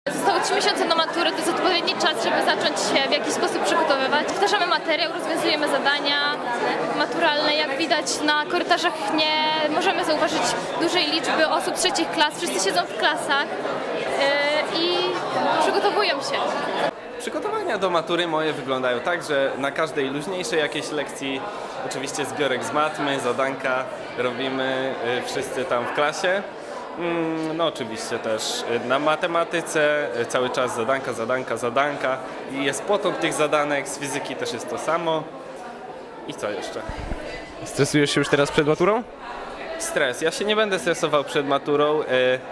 Zostało 3 miesiące do matury, to jest odpowiedni czas, żeby zacząć się w jakiś sposób przygotowywać. Powtarzamy materiał, rozwiązujemy zadania maturalne. Jak widać na korytarzach nie możemy zauważyć dużej liczby osób trzecich klas. Wszyscy siedzą w klasach i przygotowują się. Przygotowania do matury moje wyglądają tak, że na każdej luźniejszej jakiejś lekcji, oczywiście zbiorek z matmy, zadanka robimy wszyscy tam w klasie. No oczywiście też na matematyce cały czas zadanka i jest potąd tych zadanek, z fizyki też jest to samo. I co jeszcze? Stresujesz się już teraz przed maturą? Stres. Ja się nie będę stresował przed maturą,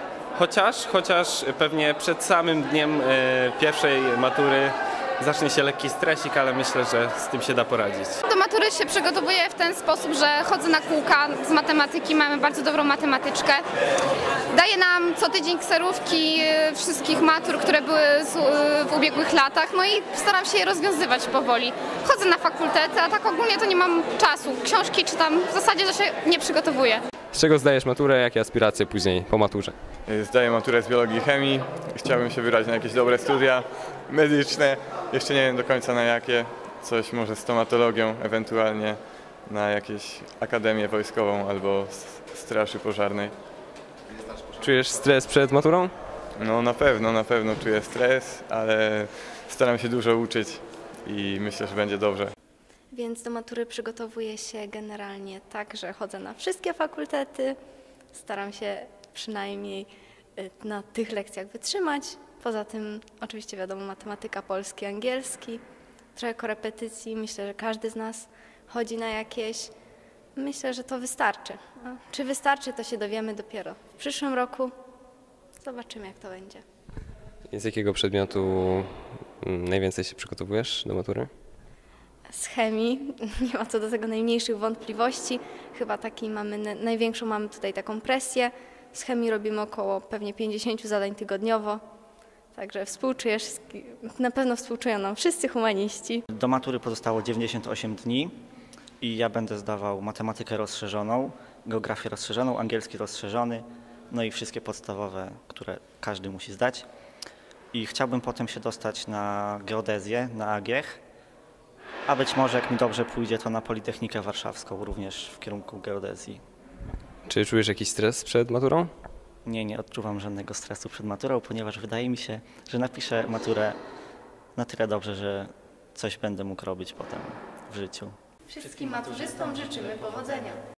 chociaż pewnie przed samym dniem pierwszej matury zacznie się lekki stresik, ale myślę, że z tym się da poradzić. Do matury się przygotowuję w ten sposób, że chodzę na kółka z matematyki, mamy bardzo dobrą matematyczkę. Daje nam co tydzień kserówki wszystkich matur, które były w ubiegłych latach, no i staram się je rozwiązywać powoli. Chodzę na fakultety, a tak ogólnie to nie mam czasu. Książki czytam, w zasadzie że się nie przygotowuję. Z czego zdajesz maturę, jakie aspiracje później po maturze? Zdaję maturę z biologii i chemii. Chciałbym się wybrać na jakieś dobre studia medyczne. Jeszcze nie wiem do końca na jakie. Coś może stomatologią, ewentualnie na jakąś akademię wojskową albo straży pożarnej. Czujesz stres przed maturą? No na pewno czuję stres, ale staram się dużo uczyć i myślę, że będzie dobrze. Więc do matury przygotowuję się generalnie tak, że chodzę na wszystkie fakultety, staram się przynajmniej na tych lekcjach wytrzymać. Poza tym oczywiście wiadomo matematyka, polski, angielski, trochę korepetycji, myślę, że każdy z nas chodzi na jakieś. Myślę, że to wystarczy. A czy wystarczy, to się dowiemy dopiero w przyszłym roku. Zobaczymy, jak to będzie. Z jakiego przedmiotu najwięcej się przygotowujesz do matury? Z chemii nie ma co do tego najmniejszych wątpliwości. Chyba największą mamy tutaj taką presję. Z chemii robimy około pewnie 50 zadań tygodniowo. Także współczuję, na pewno współczują nam wszyscy humaniści. Do matury pozostało 98 dni i ja będę zdawał matematykę rozszerzoną, geografię rozszerzoną, angielski rozszerzony, no i wszystkie podstawowe, które każdy musi zdać. I chciałbym potem się dostać na geodezję, na AGH, a być może jak mi dobrze pójdzie, to na Politechnikę Warszawską, również w kierunku geodezji. Czy czujesz jakiś stres przed maturą? Nie odczuwam żadnego stresu przed maturą, ponieważ wydaje mi się, że napiszę maturę na tyle dobrze, że coś będę mógł robić potem w życiu. Wszystkim maturzystom życzymy powodzenia.